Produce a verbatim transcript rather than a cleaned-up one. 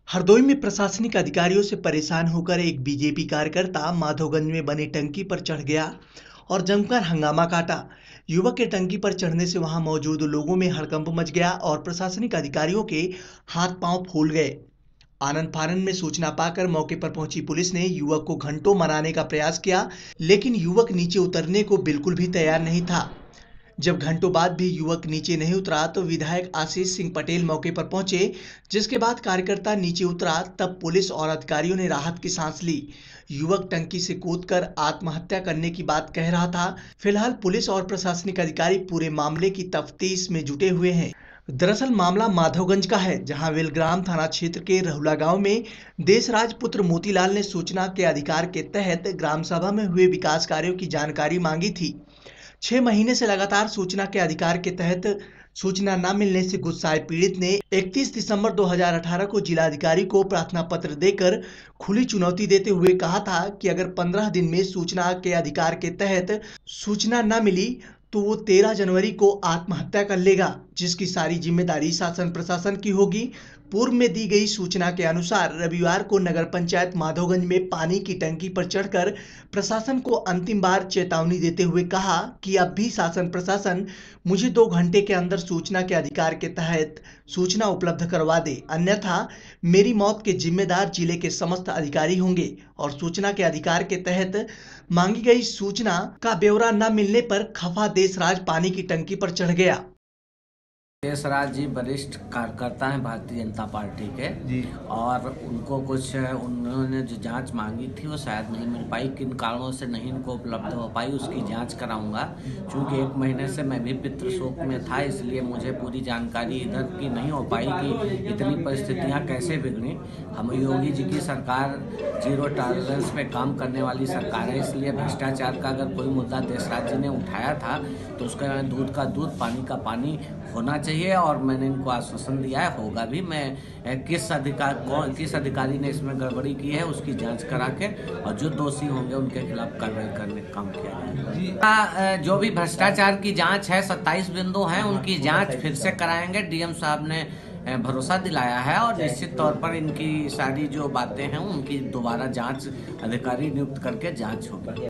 हरदोई में प्रशासनिक अधिकारियों से परेशान होकर एक बीजेपी कार्यकर्ता माधोगंज में बनी टंकी पर चढ़ गया और जमकर हंगामा काटा। युवक के टंकी पर चढ़ने से वहां मौजूद लोगों में हड़कंप मच गया और प्रशासनिक अधिकारियों के हाथ पांव फूल गए। आनंद फानन में सूचना पाकर मौके पर पहुंची पुलिस ने युवक को घंटों मनाने का प्रयास किया, लेकिन युवक नीचे उतरने को बिल्कुल भी तैयार नहीं था। जब घंटों बाद भी युवक नीचे नहीं उतरा तो विधायक आशीष सिंह पटेल मौके पर पहुंचे, जिसके बाद कार्यकर्ता नीचे उतरा। तब पुलिस और अधिकारियों ने राहत की सांस ली। युवक टंकी से कूदकर आत्महत्या करने की बात कह रहा था। फिलहाल पुलिस और प्रशासनिक अधिकारी पूरे मामले की तफ्तीश में जुटे हुए हैं। दरअसल मामला माधवगंज का है, जहां वेलग्राम थाना क्षेत्र के रहुला गांव में देशराज पुत्र मोतीलाल ने सूचना के अधिकार के तहत ग्राम सभा में हुए विकास कार्यों की जानकारी मांगी थी। छह महीने से लगातार सूचना के अधिकार के तहत सूचना न मिलने से गुस्साए पीड़ित ने इकतीस दिसंबर दो हज़ार अठारह को जिलाधिकारी को प्रार्थना पत्र देकर खुली चुनौती देते हुए कहा था कि अगर पंद्रह दिन में सूचना के अधिकार के तहत सूचना न मिली तो वो तेरह जनवरी को आत्महत्या कर लेगा, जिसकी सारी जिम्मेदारी शासन प्रशासन की होगी। पूर्व में दी गई सूचना के अनुसार रविवार को नगर पंचायत माधोगंज में पानी की टंकी पर चढ़कर प्रशासन को अंतिम बार चेतावनी देते हुए कहा कि अब भी शासन प्रशासन मुझे दो घंटे के अंदर सूचना के अधिकार के तहत सूचना उपलब्ध करवा दे, अन्यथा मेरी मौत के जिम्मेदार जिले के समस्त अधिकारी होंगे। और सूचना के अधिकार के तहत मांगी गई सूचना का ब्यौरा न मिलने पर खफा देशराज पानी की टंकी पर चढ़ गया। देशराज जी वरिष्ठ कार्यकर्ता हैं भारतीय जनता पार्टी के जी। और उनको कुछ उन्होंने जो जांच मांगी थी वो शायद नहीं मिल पाई, किन कारणों से नहीं इनको उपलब्ध हो पाई उसकी जांच कराऊंगा। क्योंकि एक महीने से मैं भी पितृ शोक में था, इसलिए मुझे पूरी जानकारी इधर की नहीं हो पाई कि इतनी परिस्थितियां कैसे बिगड़ी। हम योगी जी की सरकार जीरो टॉलरेंस पे काम करने वाली सरकार है, इसलिए भ्रष्टाचार का अगर कोई मुद्दा देशराज जी ने उठाया था तो उसका दूध का दूध पानी का पानी होना चाहिए। और मैंने इनको आश्वासन दिया है, होगा भी। मैं किस अधिकार कौन किस अधिकारी ने इसमें गड़बड़ी की है उसकी जांच करा के और जो दोषी होंगे उनके खिलाफ कार्रवाई करने का काम किया जाएगा। जो भी भ्रष्टाचार की जांच है, सत्ताईस बिंदु हैं, उनकी जांच फिर से कराएंगे। डीएम साहब ने भरोसा दिलाया है और निश्चित तौर पर इनकी सारी जो बातें हैं उनकी दोबारा जांच अधिकारी नियुक्त करके जांच होगी।